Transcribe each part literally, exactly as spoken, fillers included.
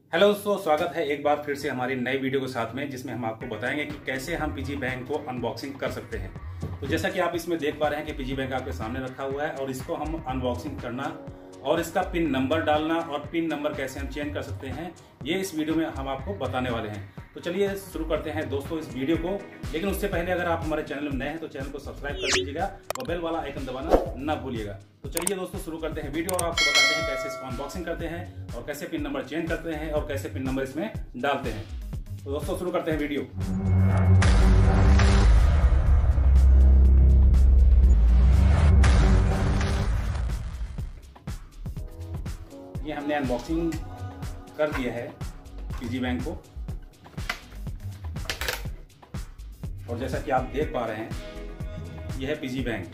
Hello दोस्तों, स्वागत है एक बार फिर से हमारी नई वीडियो के साथ में, जिसमें हम आपको बताएंगे कि कैसे हम पीजी बैंक को अनबॉक्सिंग कर सकते हैं। तो जैसा कि आप इसमें देख पा रहे हैं कि पीजी बैंक आपके सामने रखा हुआ है और इसको हम अनबॉक्सिंग करना और इसका पिन नंबर डालना और पिन नंबर कैसे हम चेंज कर सकते हैं, ये इस वीडियो में हम आपको बताने वाले हैं। तो चलिए शुरू करते हैं दोस्तों इस वीडियो को। लेकिन उससे पहले अगर आप हमारे चैनल में नए हैं तो चैनल को सब्सक्राइब कर लीजिएगा और बेल वाला आइकन दबाना ना भूलिएगा। तो चलिए दोस्तों शुरू करते हैं वीडियो और आपको बताते हैं कैसे इसको अनबॉक्सिंग करते हैं और कैसे पिन नंबर चेंज करते हैं और कैसे पिन नंबर इसमें डालते हैं। तो दोस्तों शुरू करते हैं वीडियो। ये हमने अनबॉक्सिंग कर दिया है पीजी बैंक को और जैसा कि आप देख पा रहे हैं यह है पीजी बैंक,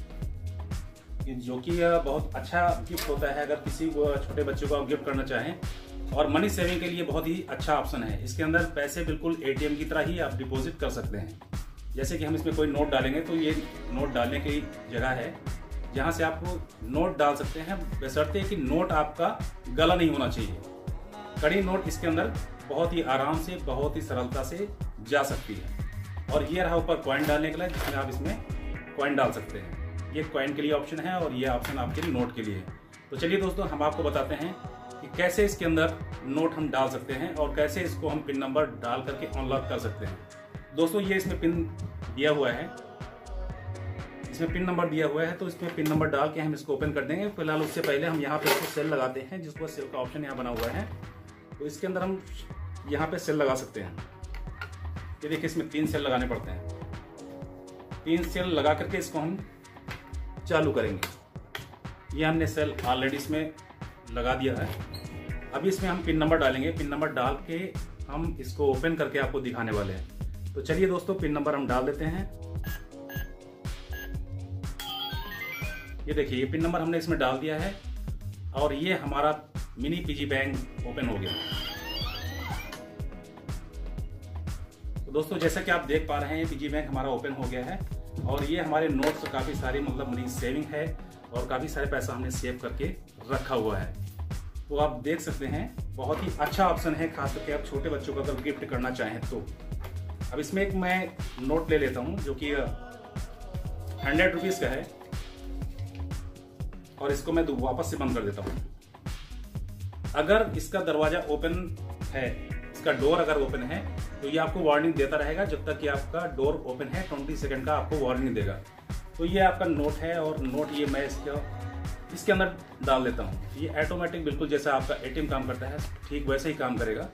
जो कि बहुत अच्छा गिफ्ट होता है अगर किसी को छोटे बच्चों को आप गिफ्ट करना चाहें और मनी सेविंग के लिए बहुत ही अच्छा ऑप्शन है। इसके अंदर पैसे बिल्कुल एटीएम की तरह ही आप डिपॉजिट कर सकते हैं। जैसे कि हम इसमें कोई नोट डालेंगे तो ये नोट डालने की जगह है जहां से आप नोट डाल सकते हैं, बशर्ते कि नोट आपका गला नहीं होना चाहिए। कड़ी नोट इसके अंदर बहुत ही आराम से बहुत ही सरलता से जा सकती है। और ये रहा ऊपर कॉइन डालने के लिए, जिसमें आप इसमें कॉइन डाल सकते हैं। ये कॉइन के लिए ऑप्शन है और ये ऑप्शन आपके लिए नोट के लिए है। तो चलिए दोस्तों हम आपको बताते हैं कि कैसे इसके अंदर नोट हम डाल सकते हैं और कैसे इसको हम पिन नंबर डाल करके अनलॉक कर सकते हैं। दोस्तों ये इसमें पिन दिया हुआ है, इसमें पिन नंबर दिया हुआ है, तो इसमें पिन नंबर डाल के हम इसको ओपन कर देंगे। फिलहाल उससे पहले हम यहाँ पे इसको सेल लगाते हैं, जिसको सेल का ऑप्शन यहाँ बना हुआ है। तो इसके अंदर हम यहाँ पे सेल लगा सकते हैं। ये देखिए इसमें तीन सेल लगाने पड़ते हैं। तीन सेल लगा करके इसको हम चालू करेंगे। ये हमने सेल ऑलरेडी इसमें लगा दिया है। अभी इसमें हम पिन नंबर डालेंगे। पिन नंबर डाल के हम इसको ओपन करके आपको दिखाने वाले हैं। तो चलिए दोस्तों पिन नंबर हम डाल देते हैं। ये देखिए ये पिन नंबर हमने इसमें डाल दिया है और ये हमारा मिनी पीजी बैंक ओपन हो गया। तो दोस्तों जैसा कि आप देख पा रहे हैं पीजी बैंक हमारा ओपन हो गया है और ये हमारे नोट्स काफी सारी मतलब मनी सेविंग है और काफी सारे पैसा हमने सेव करके रखा हुआ है। तो आप देख सकते हैं बहुत ही अच्छा ऑप्शन है, खास करके आप छोटे बच्चों को अगर गिफ्ट करना चाहें तो। अब इसमें एक मैं नोट ले लेता हूं जो कि हंड्रेड रुपीज का है और इसको मैं वापस से बंद कर देता हूं। अगर इसका दरवाजा ओपन है, इसका डोर अगर ओपन है तो ये आपको वार्निंग देता रहेगा जब तक कि आपका डोर ओपन है। बीस सेकंड का आपको वार्निंग देगा। तो ये आपका नोट है और नोट ये मैं इसका इसके अंदर डाल देता हूँ। ये ऑटोमेटिक बिल्कुल जैसा आपका एटीएम काम करता है ठीक वैसे ही काम करेगा।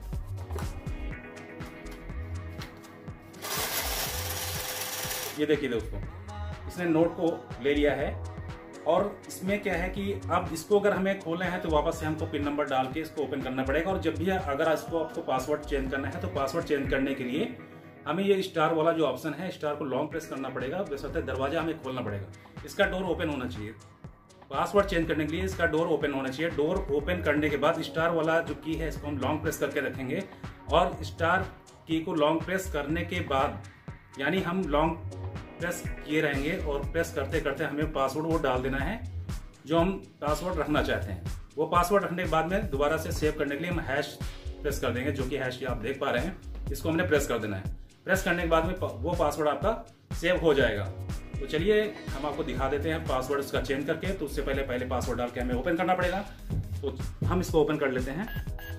ये देखिए दोस्तों इसने नोट को ले लिया है और इसमें क्या है कि अब इसको अगर हमें खोलना है तो वापस से हमको पिन नंबर डाल के इसको ओपन करना पड़ेगा। और जब भी अगर इसको आपको पासवर्ड चेंज करना है तो पासवर्ड चेंज करने के लिए हमें ये स्टार वाला जो ऑप्शन है, स्टार को लॉन्ग प्रेस करना पड़ेगा। बशर्ते दरवाजा हमें खोलना पड़ेगा। इसका डोर ओपन होना चाहिए। पासवर्ड चेंज करने के लिए इसका डोर ओपन होना चाहिए। डोर ओपन करने के बाद स्टार वाला जो की है इसको हम लॉन्ग प्रेस करके रखेंगे और स्टार की को लॉन्ग प्रेस करने के बाद यानी हम लॉन्ग प्रेस किए रहेंगे और प्रेस करते करते हमें पासवर्ड वो डाल देना है जो हम पासवर्ड रखना चाहते हैं। वो पासवर्ड रखने के बाद में दोबारा से सेव करने के लिए हम हैश प्रेस कर देंगे, जो कि हैश आप देख पा रहे हैं। इसको हमने प्रेस कर देना है। प्रेस करने के बाद में वो पासवर्ड आपका सेव हो जाएगा। तो चलिए हम आपको दिखा देते हैं पासवर्ड इसका चेंज करके। तो उससे पहले पहले पासवर्ड डाल के हमें ओपन करना पड़ेगा। तो हम इसको ओपन कर लेते हैं।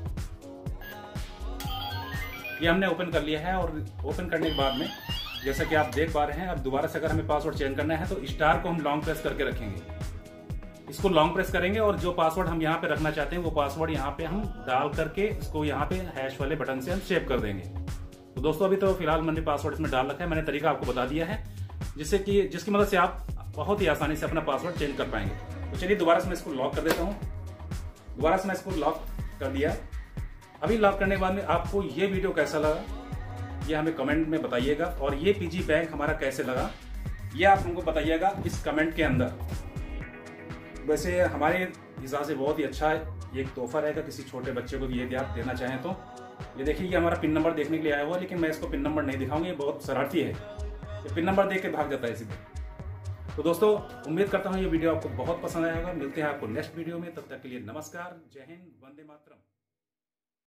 ये हमने ओपन कर लिया है और ओपन करने के बाद में जैसा कि आप देख पा रहे हैं, अब दोबारा से अगर हमें पासवर्ड चेंज करना है तो स्टार को हम लॉन्ग प्रेस करके रखेंगे। इसको लॉन्ग प्रेस करेंगे और जो पासवर्ड हम यहाँ पे रखना चाहते हैं वो पासवर्ड यहाँ पे हम डाल करके इसको यहाँ पे हैश वाले बटन से हम सेव कर देंगे। तो दोस्तों अभी तो फिलहाल मैंने पासवर्ड इसमें डाल रखा है। मैंने तरीका आपको बता दिया है जिससे कि जिसकी मदद से आप बहुत ही आसानी से अपना पासवर्ड चेंज कर पाएंगे। तो चलिए दोबारा से मैं इसको लॉक कर देता हूँ। दोबारा से मैं इसको लॉक कर दिया। अभी लॉक करने के बाद में आपको ये वीडियो कैसा लगा ये हमें कमेंट में बताइएगा और ये पीजी बैंक हमारा कैसे लगा ये आप हमको बताइएगा इस कमेंट के अंदर। वैसे हमारे हिसाब से बहुत ही अच्छा है, ये एक तोहफा रहेगा किसी छोटे बच्चे को ये आप देना चाहें तो। ये देखिए ये हमारा पिन नंबर देखने के लिए आया हुआ, लेकिन मैं इसको पिन नंबर नहीं दिखाऊंगा, ये बहुत शरारती है। ये पिन नंबर देख के भाग जाता है सीधे। तो दोस्तों उम्मीद करता हूँ ये वीडियो आपको बहुत पसंद आएगा। मिलते हैं आपको नेक्स्ट वीडियो में, तब तक के लिए नमस्कार, जय हिंद, वंदे मातरम।